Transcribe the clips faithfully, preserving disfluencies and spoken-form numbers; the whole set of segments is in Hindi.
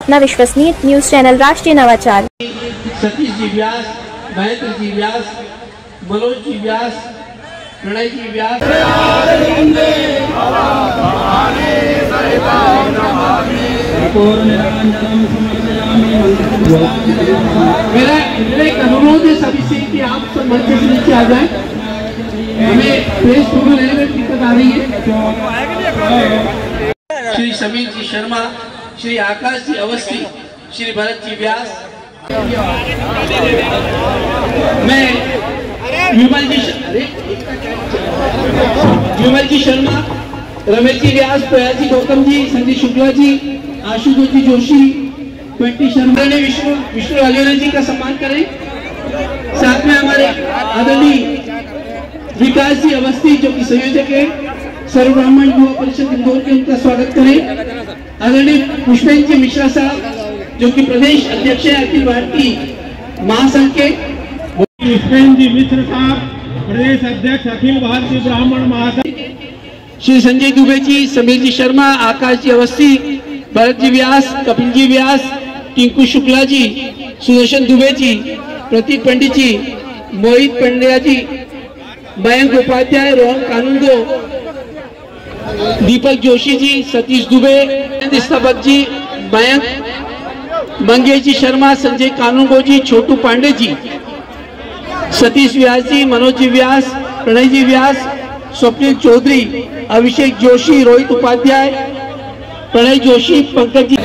अपना विश्वसनीय न्यूज चैनल राष्ट्रीय नवाचार। सतीश जी व्यास, महेंद्र जी व्यास, मनोज जी व्यास, प्रणय जी व्यास। मेरा एक अनुरोध है सभी से कि आप सब मंच से नीचे आ जाएं। हमें प्रेस फोटो लेने में दिक्कत आ रही है। श्री समीर जी शर्मा, श्री आकाश जी अवस्थी, श्री भरत जी व्यास, मैं विमल जी विमल जी शर्मा, रमेश जी व्यास, प्रयास जी गौतम जी, संजय शुक्ला जी, आशुतोष जी जोशी, ट्वेंटी शर्मा ने विष्णु विष्णु राजेंद्र जी का सम्मान करें। साथ में हमारे आदरणीय विकास जी अवस्थी जो कि संयोजक है सर्व ब्राह्मण युवा परिषद इंदौर के, उनका स्वागत करें। आदरणीय पुष्पेंद्र जी मिश्रा साहब जो कि प्रदेश अध्यक्ष है अखिल भारतीय महासंघ के। पुष्पेंद्र जी मिश्र साहब प्रदेश अध्यक्ष अखिल भारतीय ब्राह्मण महासंघ। श्री संजय दुबे जी, समीर जी शर्मा, आकाश जी अवस्थी, भरत जी व्यास, कपिल जी व्यास, टिंकू शुक्ला जी, सुदर्शन दुबे जी, प्रतीक पंडित जी, मोहित पंड्या जी, मयंक उपाध्याय, रोहन कानूंदो, दीपक जोशी जी, सतीश दुबे, स्थपत जी, मयंक मंगेश जी शर्मा, संजय कानूंगो जी, छोटू पांडे जी, सतीश व्यास जी, मनोज जी व्यास, प्रणय जी व्यास, स्वप्निल चौधरी, अभिषेक जोशी, रोहित उपाध्याय, प्रणय जोशी, पंकज जी।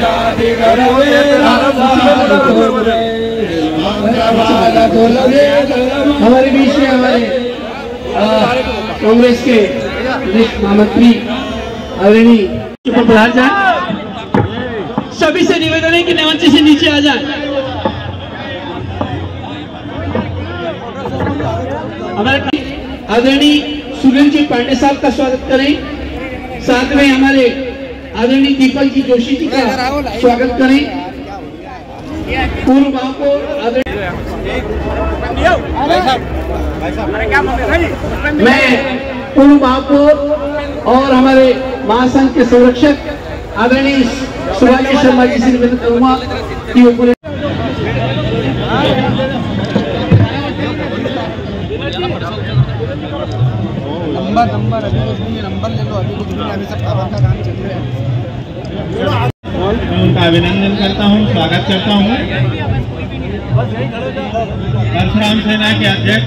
हमारे बीच में हमारे कांग्रेस के महामंत्री आदरणीय पर पधार जाए। सभी से निवेदन है कि मंच से नीचे आ जाए। हमारे आदरणीय सुनील जी पांडे साहब का स्वागत करें। साथ में हमारे आदरणीय दीपक जी जोशी जी का स्वागत करें। पूर्व महापौर मैं पूर्व महापौर और हमारे महासंघ के संरक्षक आदरणीय सुभाष शर्मा जी से निवेदन करूंगा कि वो पूरे नंबर नंबर अभी कुछ नहीं, नंबर ले लो, अभी कुछ नहीं, अभी सब खबर का काम चल रहा है। मैं उनका अभिनंदन करता हूं, स्वागत करता हूं। परशुराम सेना के अध्यक्ष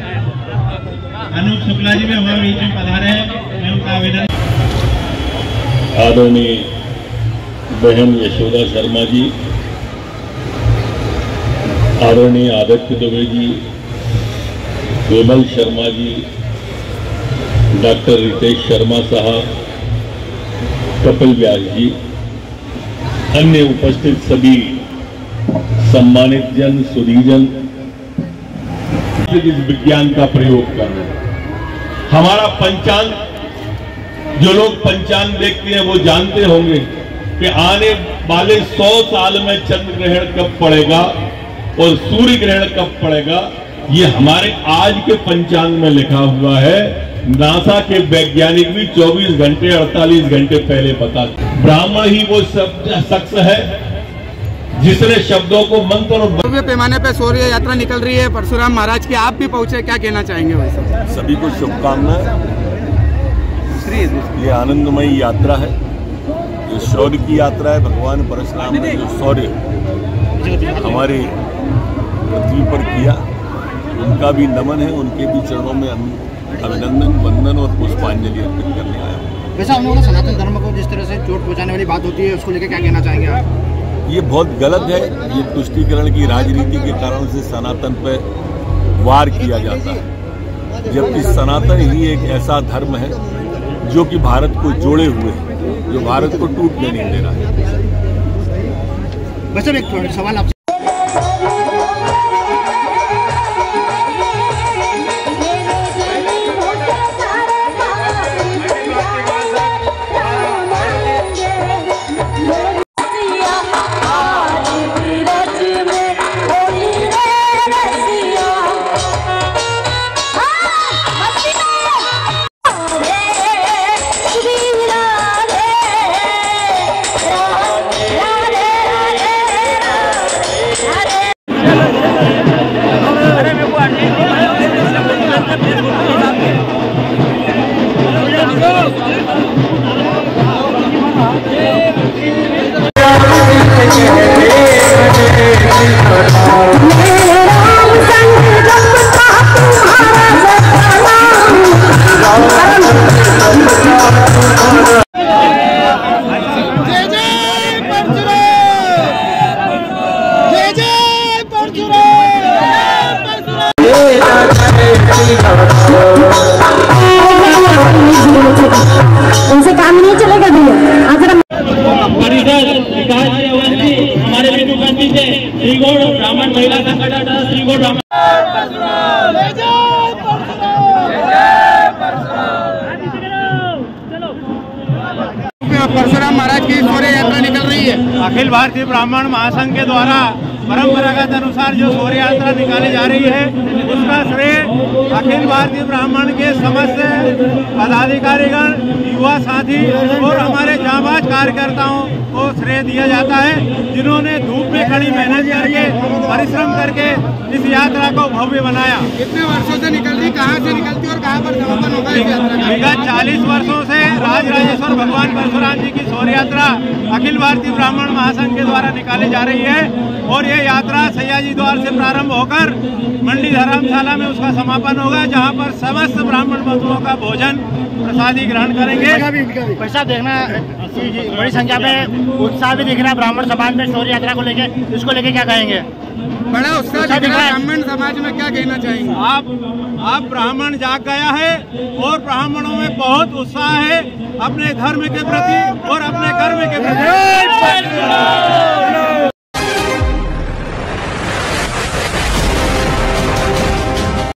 अनूप शुक्ला जी भी हमारे बीच में पधारे हैं, मैं उनका अभिनंदन। आदरणीय बहन यशोदा शर्मा जी, आदरणीय आदित्य दुबे जी, विमल शर्मा जी, डॉक्टर रितेश शर्मा साहब, कपिल व्यास जी, अन्य उपस्थित सभी सम्मानित जन, सुधीजन, इस विज्ञान का प्रयोग कर रहे हैं। हमारा पंचांग, जो लोग पंचांग देखते हैं वो जानते होंगे कि आने वाले सौ साल में चंद्र ग्रहण कब पड़ेगा और सूर्य ग्रहण कब पड़ेगा, ये हमारे आज के पंचांग में लिखा हुआ है। नासा के वैज्ञानिक भी चौबीस घंटे अड़तालीस घंटे पहले बताते। ब्राह्मण ही वो शख्स है जिसने शब्दों को मंत्र और भव्य पैमाने पे शौर्य यात्रा निकल रही है परशुराम महाराज की, आप भी पहुंचे, क्या कहना चाहेंगे? वैसे सभी को शुभकामनाएं। ये आनंदमयी यात्रा है, ये शौर्य की यात्रा है। भगवान परशुराम ने जो शौर्य हमारे पृथ्वी पर किया, उनका भी नमन है, उनके भी चरणों में अभिनंदन, वंदन और पुष्पांजलि अर्पित करने आया। वैसे हम लोगों ने सनातन धर्म को जिस तरह से चोट पहुंचाने वाली बात होती है, उसको लेकर क्या कहना चाहेंगे आप? ये बहुत गलत है। ये तुष्टीकरण की राजनीति के कारण से सनातन पर वार किया जाता है, जबकि सनातन ही एक ऐसा धर्म है जो कि भारत को जोड़े हुए है, जो भारत को टूटने नहीं दे रहा है। वैसे एक सवाल आपसे, उनसे काम नहीं चलेगा भैया। आज परिषद विकास अवस्थी हमारे बिंदु गांधी से श्रीगोड़ ब्राह्मण महिला संगठन श्रीगोड़ ब्राह्मण परशुराम महाराज की शौर्य यात्रा निकल रही है। अखिल भारतीय ब्राह्मण महासंघ के द्वारा परंपरागत अनुसार जो शौर्य यात्रा निकाली जा रही है उसका श्रेय अखिल भारतीय ब्राह्मण के समस्त पदाधिकारीगण, युवा साथी और हमारे जांबाज कार्यकर्ताओं को श्रेय दिया जाता है, जिन्होंने धूप में खड़ी मेहनत करके परिश्रम करके इस यात्रा को भव्य बनाया। कितने वर्षों से निकल रही, कहाँ से निकलती और कहाँ पर समापन होगा इस यात्रा का? विगत चालीस वर्षों से राजराजेश्वर भगवान परशुराम जी की शौर्य यात्रा अखिल भारतीय ब्राह्मण महासंघ के द्वारा निकाली जा रही है और ये यात्रा सयाजी द्वार से प्रारंभ होकर मंडी धर्मशाला में उसका समापन होगा, जहां पर समस्त ब्राह्मण बंधुओं का भोजन प्रसादी ग्रहण करेंगे। पैसा देखना बड़ी संख्या में उत्साह भी दिख रहा है ब्राह्मण समाज में शौर्य यात्रा को लेके, इसको लेके क्या कहेंगे? बड़ा उत्साह दिख रहा है ब्राह्मण समाज में, क्या कहना चाहेंगे आप? आप ब्राह्मण जाग गया है और ब्राह्मणों में बहुत उत्साह है अपने धर्म के प्रति और अपने कर्म के प्रति।